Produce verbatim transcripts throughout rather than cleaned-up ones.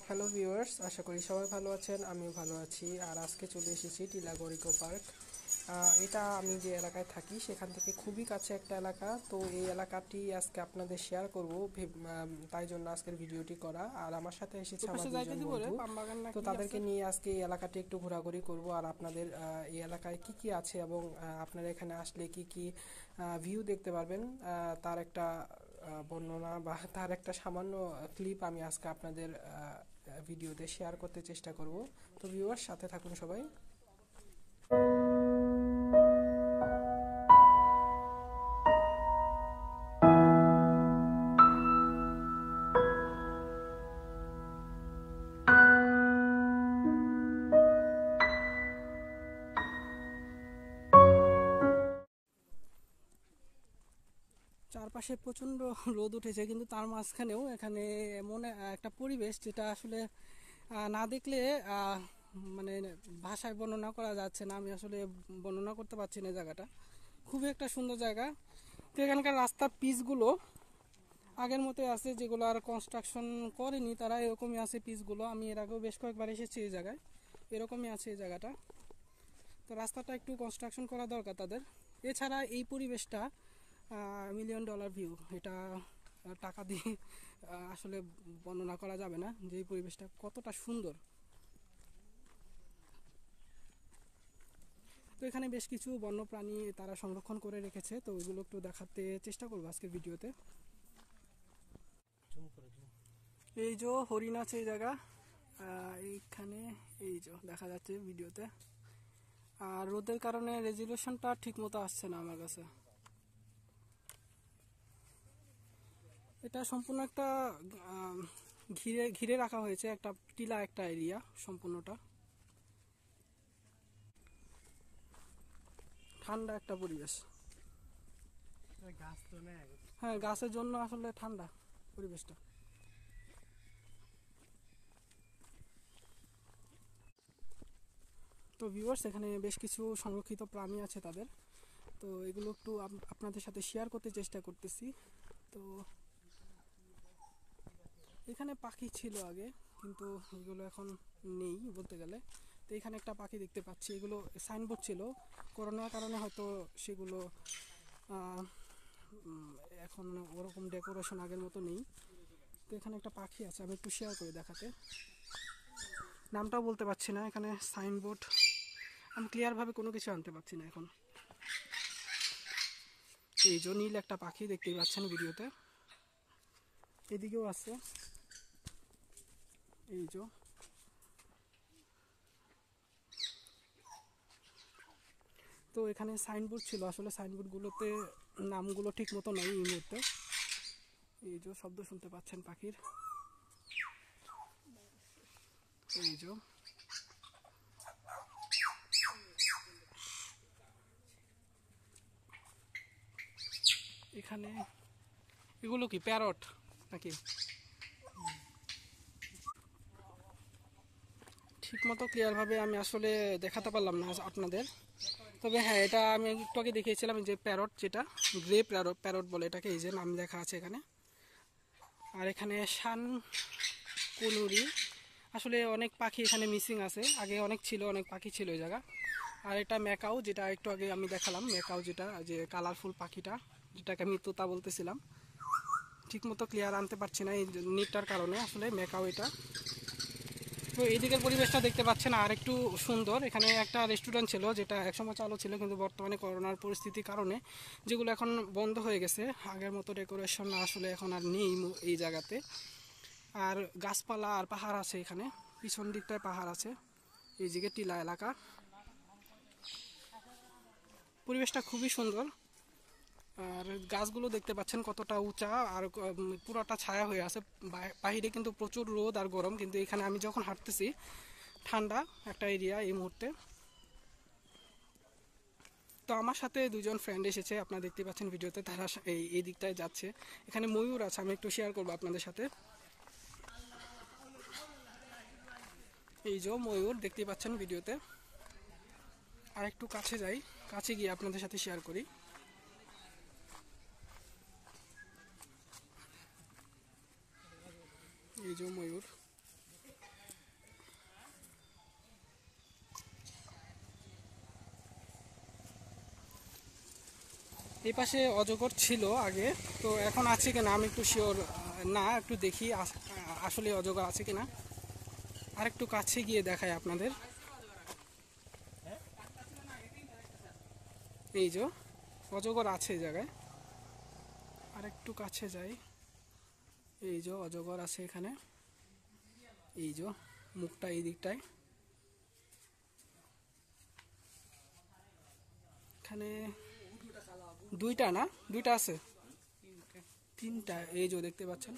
Hello viewers, আশা করি সবাই ভালো আছেন। আমিও ভালো আছি। আর আজকে চলে এসেছি টিলাগড় ইকো পার্ক। এটা আমি যে এলাকায় থাকি সেখান থেকে খুবই কাছে একটা এলাকা। তো এই এলাকাটি আজকে আপনাদের শেয়ার করব, তাই জন্য আজকের ভিডিওটি করা। আর আমার সাথে এসেছে আমার দুজন বন্ধু। তো তাদেরকে নিয়ে আজকে এই এলাকাটি একটু ঘোরাঘুরি করব আর আপনাদের এই এলাকায় কি কি আছে এবং আপনারা এখানে আসলে কি কি ভিউ দেখতে পারবেন তার একটা বর্ণনা বা তার একটা সামান্য ক্লিপ আমি আজকে আপনাদের ভিডিওতে শেয়ার করতে চেষ্টা করব। তো ভিউয়ার্স, সাথে থাকুন সবাই। চারপাশে প্রচণ্ড রোদ উঠেছে, কিন্তু তার মাঝখানেও এখানে এমন একটা পরিবেশ যেটা আসলে না দেখলে মানে ভাষায় বর্ণনা করা যাচ্ছে না। আমি আসলে বর্ণনা করতে পারছি না জায়গাটা। খুবই একটা সুন্দর জায়গা। তো এখানকার রাস্তার পিচগুলো আগের মতোই আছে, যেগুলো আর কনস্ট্রাকশন করেনি তারা, এরকমই আছে পিচগুলো। আমি এর আগেও বেশ কয়েকবার এসেছি এই জায়গায়, এরকমই আছে এই জায়গাটা। তো রাস্তাটা একটু কনস্ট্রাকশন করা দরকার তাদের। এছাড়া এই পরিবেশটা মিলিয়ন ডলার ভিউ, এটা টাকা দিয়ে আসলে বর্ণনা করা যাবে না যে এই পরিবেশটা কতটা সুন্দর। তো এখানে বেশ কিছু বন্যপ্রাণী তারা সংরক্ষণ করে রেখেছে, তো ওইগুলো একটু দেখাতে চেষ্টা করবো আজকের ভিডিওতে। এই যে হরিণ আছে এই জায়গা, এইখানে এই যে দেখা যাচ্ছে ভিডিওতে। আর রোদের কারণে রেজুলেশনটা ঠিক মতো আসছে না আমার কাছে। এটা সম্পূর্ণ একটা ঘিরে ঘিরে রাখা হয়েছে, একটা টিলা একটা এরিয়া সম্পূর্ণটা। ঠান্ডা একটা পরিবেশ, হ্যাঁ গাছের জন্য আসলে ঠান্ডা পরিবেশটা। তো ভিউয়ার্স, এখানে বেশ কিছু সংরক্ষিত প্রাণী আছে তাদের, তো এগুলো একটু আপনাদের সাথে শেয়ার করতে চেষ্টা করতেছি। তো এখানে পাখি ছিল আগে, কিন্তু এগুলো এখন নেই বলতে গেলে। তো এখানে একটা পাখি দেখতে পাচ্ছি, এগুলো সাইনবোর্ড ছিল, করোনার কারণে হয়তো সেগুলো এখন ওরকম ডেকোরেশন আগের মতো নেই। তো এখানে একটা পাখি আছে, আমি একটু শেয়ার করে দেখাতে, নামটাও বলতে পারছি না। এখানে সাইনবোর্ড আমি ক্লিয়ারভাবে কোনো কিছু আনতে পারছি না এখন। এই যে নীল একটা পাখি দেখতেই পাচ্ছেন ভিডিওতে, এদিকেও আছে এই যে। তো এখানে সাইনবোর্ড ছিল, আসলে সাইনবোর্ডগুলোতে নামগুলো ঠিক মতো নেই এই মুহূর্তে। এই যে শব্দ শুনতে পাচ্ছেন পাখির, এই যে এখানে এগুলো কি প্যারট নাকি ঠিক মতো ক্লিয়ারভাবে আমি আসলে দেখাতে পারলাম না আপনাদের। তবে হ্যাঁ, এটা আমি একটু আগে দেখিয়েছিলাম যে প্যারট, যেটা গ্রে প্যারট প্যারট বলে এটাকে, এই যে নাম লেখা আছে এখানে। আর এখানে শান কুনুরি, আসলে অনেক পাখি এখানে মিসিং আছে, আগে অনেক ছিল, অনেক পাখি ছিল এই জায়গা। আর এটা ম্যাকাও, যেটা একটু আগে আমি দেখালাম, ম্যাকাও যেটা যে কালারফুল পাখিটা, যেটাকে আমি তোতা বলতেছিলাম। ঠিক মতো ক্লিয়ার আনতে পারছি না এই নেটটার কারণে, আসলে ম্যাকাও এটা। তো এইদিকের পরিবেশটা দেখতে পাচ্ছেন আর একটু সুন্দর। এখানে একটা রেস্টুরেন্ট ছিল যেটা একসময় চালু ছিল, কিন্তু বর্তমানে করোনার পরিস্থিতির কারণে যেগুলো এখন বন্ধ হয়ে গেছে। আগের মতো ডেকোরেশন আসলে এখন আর নেই এই জায়গাতে। আর গাছপালা আর পাহাড় আছে, এখানে পিছন দিকটায় পাহাড় আছে, এই দিকে টিলা এলাকা। পরিবেশটা খুবই সুন্দর। আর গাছগুলো দেখতে পাচ্ছেন কতটা উঁচা, আর পুরোটা ছায়া হয়ে আছে। বাহিরে কিন্তু প্রচুর রোদ আর গরম, কিন্তু এখানে আমি যখন হাঁটতেছি ঠান্ডা একটা এরিয়া এই মুহূর্তে। তো আমার সাথে দুজন ফ্রেন্ড এসেছে, আপনারা দেখতে পাচ্ছেন ভিডিওতে, তারা এই এই দিকটায় যাচ্ছে। এখানে ময়ূর আছে, আমি একটু শেয়ার করবো আপনাদের সাথে। এই যে ময়ূর দেখতে পাচ্ছেন ভিডিওতে। আর একটু কাছে যাই, কাছে গিয়ে আপনাদের সাথে শেয়ার করি। এই যে ময়ূর, এই পাশে অজগর ছিল আগে, তো এখন আছে কিনা আমি একটু শিওর না, একটু দেখি আসলে অজগর আছে কিনা। আর একটু কাছে গিয়ে দেখাই আপনাদের। এই যে অজগর আছে এই জায়গায়, আর একটু কাছে যাই। এই যে অজগর আছে এখানে, এই যে মুখটা এই দিকটায়। এখানে দুইটা না, দুইটা আছে, তিনটা, এই যে দেখতে পাচ্ছেন।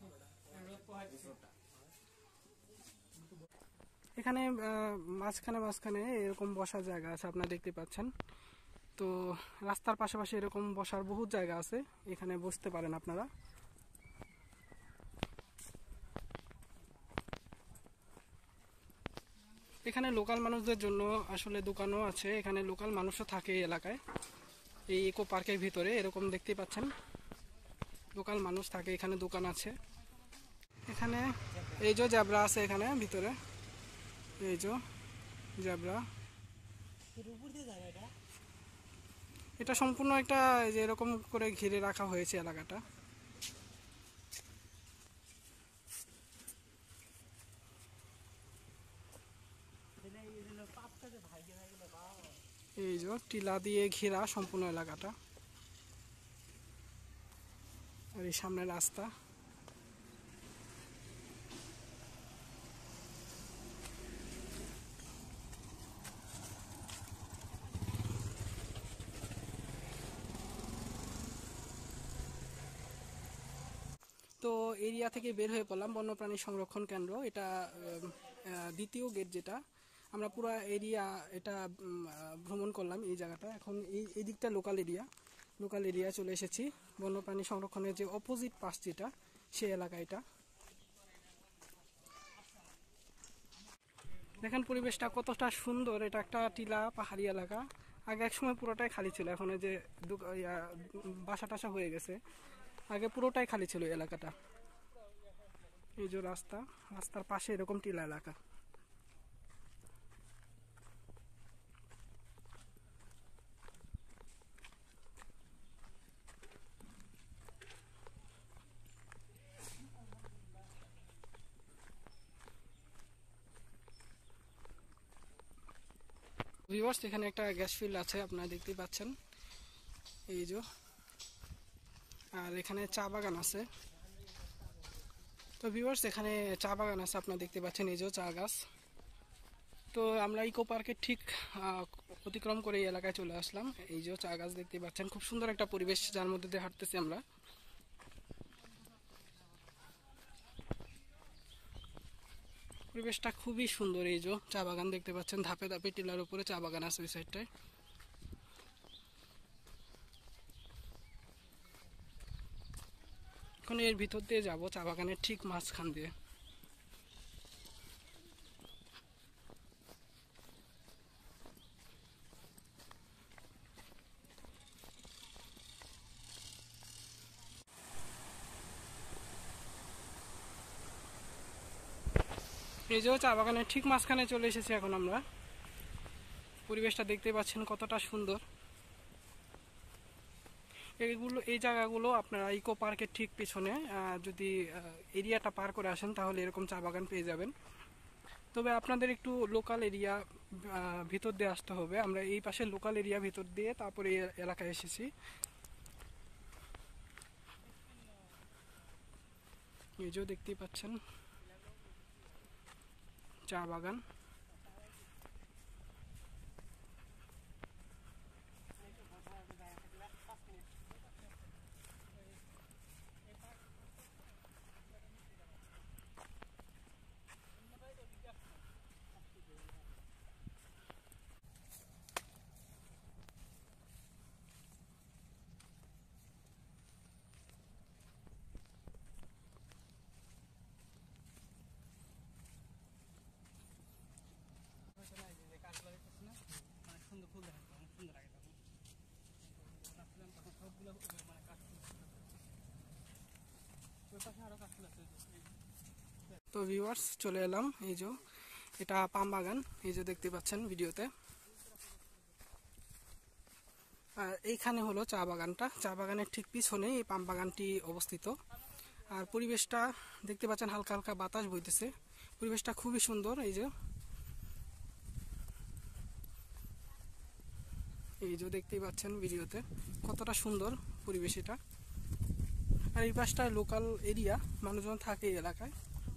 এখানে মাঝখানে মাঝখানে এরকম বসার জায়গা আছে, আপনারা দেখতে পাচ্ছেন। তো রাস্তার পাশাপাশি এরকম বসার বহুত জায়গা আছে, এখানে বসতে পারেন আপনারা। এখানে লোকাল মানুষদের জন্য আসলে দোকানও আছে, এখানে লোকাল মানুষও থাকে এই এলাকায়। এই ইকো পার্কের ভিতরে এরকম দেখতেই পাচ্ছেন, লোকাল মানুষ থাকে, এখানে দোকান আছে। এখানে এই যে জেব্রা আছে এখানে ভিতরে, এই যে জেব্রা। এটা সম্পূর্ণ একটা যে এরকম করে ঘিরে রাখা হয়েছে এলাকাটা। এই যে টিলা দিয়ে ঘেরা সম্পূর্ণ এলাকাটা, আর এই সামনে রাস্তা। তো এরিয়া থেকে বের হয়ে পড়লাম বন্যপ্রাণী সংরক্ষণ কেন্দ্র, এটা দ্বিতীয় গেট যেটা। আমরা পুরো এরিয়া এটা ভ্রমণ করলাম এই জায়গাটা। এখন এই এই দিকটা লোকাল এরিয়া, লোকাল এরিয়া চলে এসেছি। বন্যপ্রাণী সংরক্ষণের যে অপোজিট পাশ যেটা, সেই এলাকা এটা। দেখেন পরিবেশটা কতটা সুন্দর, এটা একটা টিলা পাহাড়ি এলাকা। আগে এক সময় পুরোটাই খালি ছিল, এখন যে বাসা টাসা হয়ে গেছে, আগে পুরোটাই খালি ছিল এলাকাটা। এই যে রাস্তা, রাস্তার পাশে এরকম টিলা এলাকা। ভিউয়ার্স, এখানে একটা গ্যাস ফিল্ড আছে, আপনারা দেখতেই পাচ্ছেন, এই যে। আর এখানে চা বাগান আছে। তো ভিউয়ার্স, এখানে চা বাগান আছে, আপনারা দেখতে পাচ্ছেন, এই যে চা গাছ। তো আমরা ইকো পার্কের ঠিক অতিক্রম করে এই এলাকায় চলে আসলাম। এই যে চা গাছ দেখতে পাচ্ছেন, খুব সুন্দর একটা পরিবেশ যার মধ্যে দিয়ে হাঁটতেছি আমরা। পরিবেশটা খুবই সুন্দর। এই যে চা বাগান দেখতে পাচ্ছেন, ধাপে ধাপে টিলার উপরে চা বাগান আছে ওই সাইডটায়। এখন এর ভিতর দিয়ে যাবো, চা বাগানের ঠিক মাঝখান দিয়ে। এই যে চা বাগানের ঠিক মাঝখানে চলে এসেছি এখন আমরা। পরিবেশটা দেখতে পাচ্ছেন কতটা সুন্দর। এইগুলো এই জায়গাগুলো আপনারা ইকো পার্কের ঠিক পেছনে যদি এরিয়াটা পার করে আসেন তাহলে এরকম চা বাগান পেয়ে যাবেন। তবে আপনাদের একটু লোকাল এরিয়া ভিতর দিয়ে আসতে হবে। আমরা এই পাশে লোকাল এরিয়া ভিতর দিয়ে তারপরে এই এলাকায় এসেছি। এই যে দেখতেই পাচ্ছেন চা বাগান। তো ভিউয়ার্স, চলে এলাম। এই যে এটা পাম বাগান, এই যে দেখতে পাচ্ছেন ভিডিওতে। আর এইখানে হলো চা বাগানটা, চা বাগানের ঠিক পিছনে এই পাম বাগানটি অবস্থিত। আর পরিবেশটা দেখতে পাচ্ছেন, হালকা হালকা বাতাস বইতেছে, পরিবেশটা খুবই সুন্দর। এই যে এই যে দেখতেই পাচ্ছেন ভিডিওতে কতটা সুন্দর পরিবেশ এটা। আর এই পাশটা লোকাল এরিয়া, মানুষজন থাকে এই এলাকায়।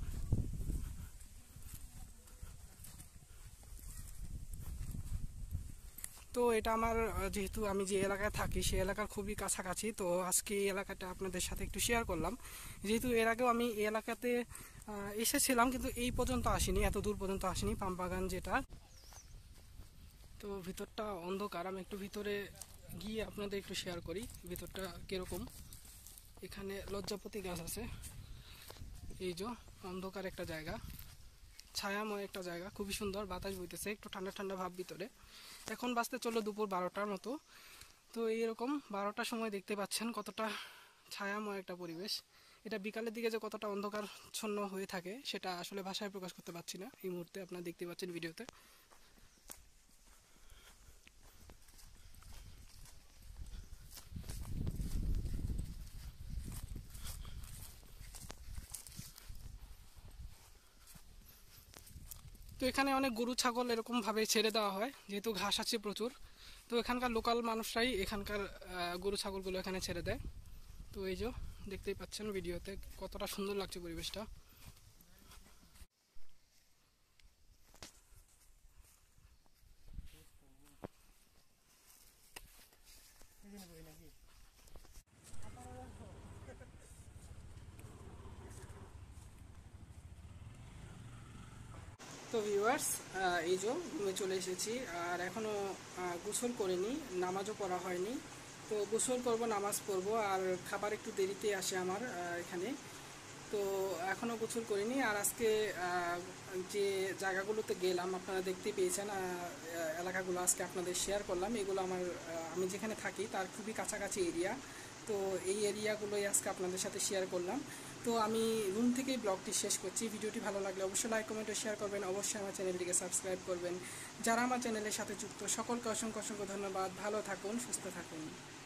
তো এটা আমার, যেহেতু আমি যে এলাকায় থাকি সেই এলাকার খুবই কাছাকাছি, তো আজকে এই এলাকাটা আপনাদের সাথে একটু শেয়ার করলাম। যেহেতু এর আগেও আমি এই এলাকাতে এসেছিলাম, কিন্তু এই পর্যন্ত আসিনি, এত দূর পর্যন্ত আসিনি পাম বাগান যেটা। তো ভিতরটা অন্ধকার, আমি একটু ভিতরে গিয়ে আপনাদের একটু শেয়ার করি ভিতরটা কিরকম। এখানে লজ্জাপতি গাছ আছে, এই যে অন্ধকার একটা জায়গা, ছায়াময় একটা জায়গা, খুবই সুন্দর, বাতাস বইতেছে, একটু ঠান্ডা ঠান্ডা ভাব ভিতরে। এখন বাজতে চলো দুপুর বারোটার মতো। তো এইরকম বারোটার সময় দেখতে পাচ্ছেন কতটা ছায়াময় একটা পরিবেশ। এটা বিকালের দিকে যে কতটা অন্ধকারচ্ছন্ন হয়ে থাকে সেটা আসলে ভাষায় প্রকাশ করতে পারছি না এই মুহূর্তে, আপনারা দেখতে পাচ্ছেন ভিডিওতে। তো এখানে অনেক গরু ছাগল এরকম ভাবে ছেড়ে দেওয়া হয়, যেহেতু ঘাস আছে প্রচুর। তো এখানকার লোকাল মানুষরাই এখানকার গরু ছাগলগুলো এখানে ছেড়ে দেয়। তো এই যে দেখতেই পাচ্ছেন ভিডিওতে কতটা সুন্দর লাগছে পরিবেশটা। তো ভিউয়ার্স, এই যে রুমে চলে এসেছি, আর এখনও গোসল করিনি, নামাজও পড়া হয়নি। তো গোসল করব, নামাজ পড়বো, আর খাবার একটু দেরিতে আসে আমার এখানে। তো এখনও গোসল করিনি। আর আজকে যে জায়গাগুলোতে গেলাম আপনারা দেখতে পেয়েছেন, এলাকাগুলো আজকে আপনাদের শেয়ার করলাম। এগুলো আমার, আমি যেখানে থাকি তার খুবই কাছাকাছি এরিয়া। তো এই এরিয়াগুলোই আজকে আপনাদের সাথে শেয়ার করলাম। তো আমি রুম থেকেই ব্লগটি শেষ করছি। ভিডিওটি ভালো লাগলে অবশ্যই লাইক কমেন্ট ও শেয়ার করবেন, অবশ্যই আমার চ্যানেলটিকে সাবস্ক্রাইব করবেন। যারা আমার চ্যানেলের সাথে যুক্ত সকলকে অসংখ্য অসংখ্য ধন্যবাদ। ভালো থাকুন, সুস্থ থাকুন।